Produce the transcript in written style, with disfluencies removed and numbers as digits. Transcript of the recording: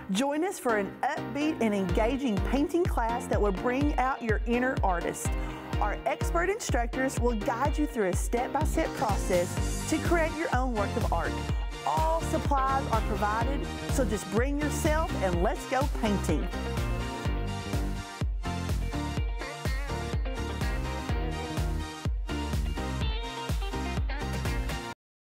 Join us for an upbeat and engaging painting class that will bring out your inner artist. Our expert instructors will guide you through a step-by-step process to create your own work of art. All supplies are provided, so just bring yourself and let's go painting.